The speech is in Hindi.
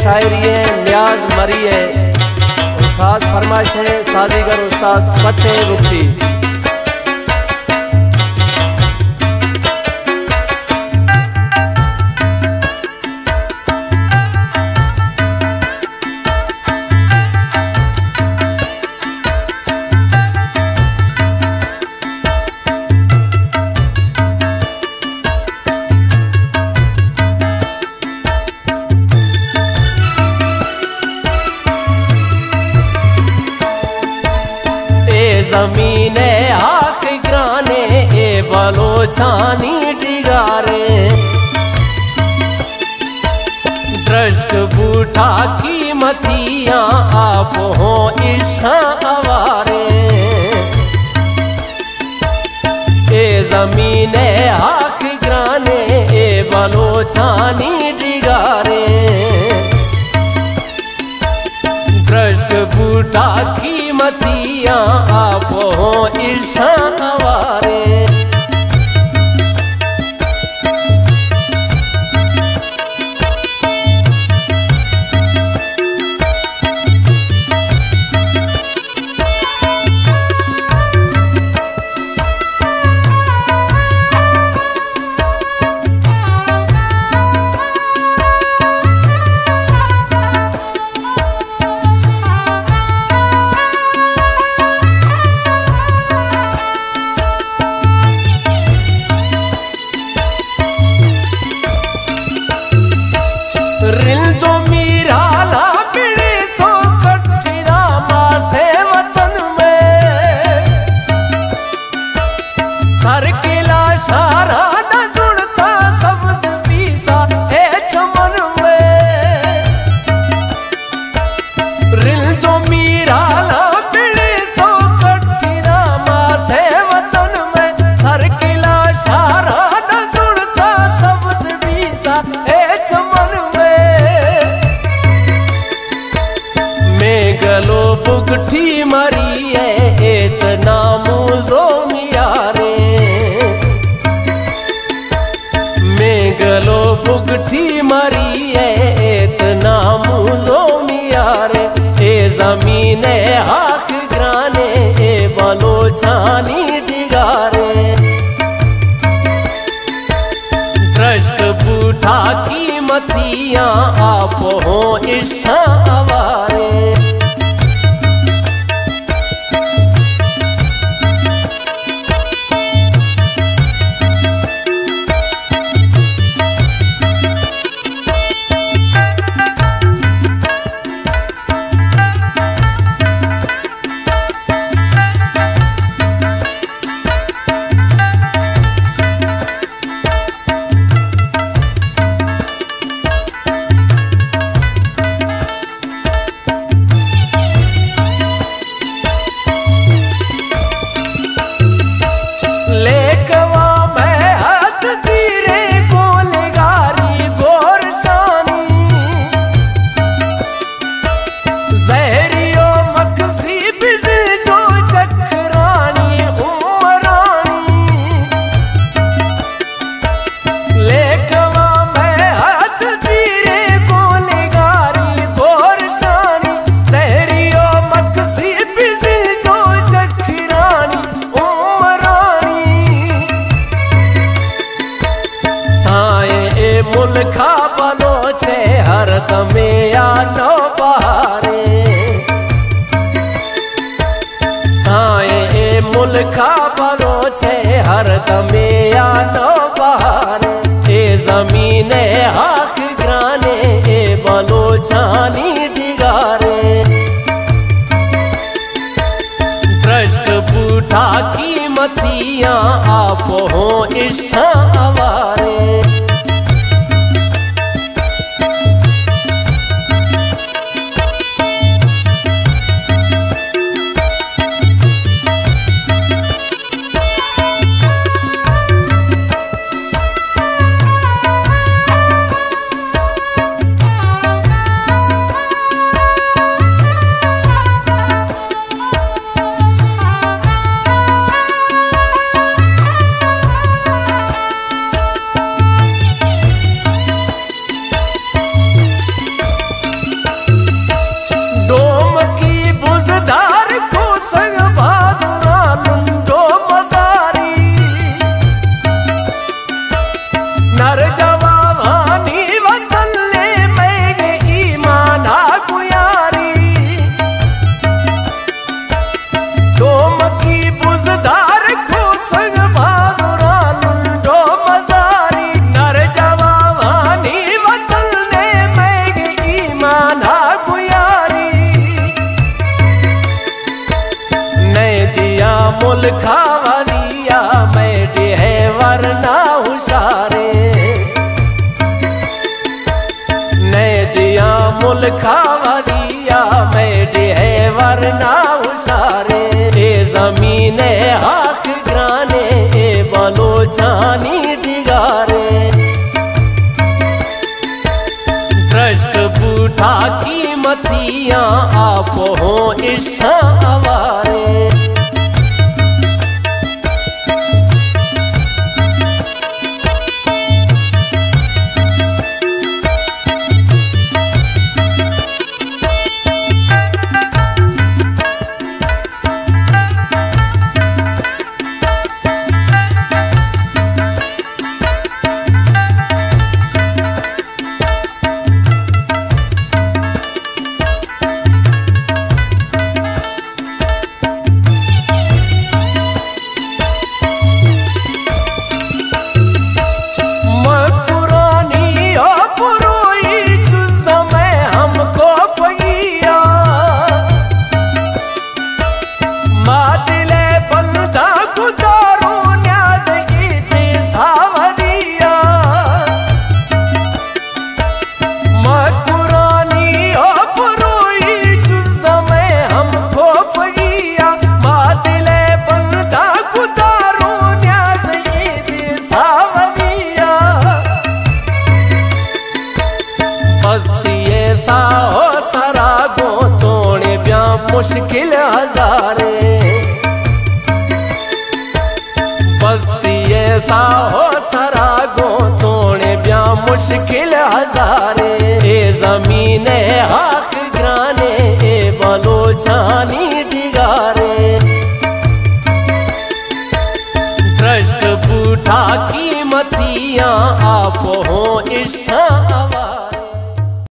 शायरी है न्याज मरी है। खास फरमाइश है सादीगर उस्ताद फतेह मुफ्ती। ज़मीने आख ग्राने ए बलोचानी डिगारे दृष्ट बूटा की मथियां आप हो इसा अवारे। ए ज़मीने आख ग्राने ए बलोचानी डिगारे दृष्ट बूटा की मथियां आप हो इसा अवारे। बुगठी मरी है इतना मुझो मियारे मैं गलो बुगठी मरी है इतना मुझो मियारे। ए ज़मीने आख ग्राने ए बलोचानी डिगारे दृष्ट बूटा की मथियां आप हो इसा अवारे। मुल्खा बनो छे हर दमे आनो बहारे साए ए मुल्खा बनो छे हर दमे आनो बहारे। ए ज़मीने आख ग्राने ए बलोचानी डिगारे दृष्ट बूटा की मथियां आप हो इसा अवारे। नर जवानी वतन ले मैं ईमाना गुयारी डोम की बुजदार को संग बादुरा लुंडो मजारी नर जवानी वतन ले मैं ईमाना गुयारी नहीं दिया मुल्का वरिया मैं है वरना हुशारे ने दिया मुल्का वरिया मैं है वरना हुशारे ए जमीने आख ग्राने ए बलोचानी डिगारे दृष्ट बूढ़ा की मतियां आप हो इस आवारे मुश्किल हजारे बस्ती ऐसा हो सरागो तोड़े ब्या मुश्किल हजारे ए जमीने आख ग्राने ए बलोचानी डिगारे दृष्ट बूढ़ा की मतियां आप हो इस आवाज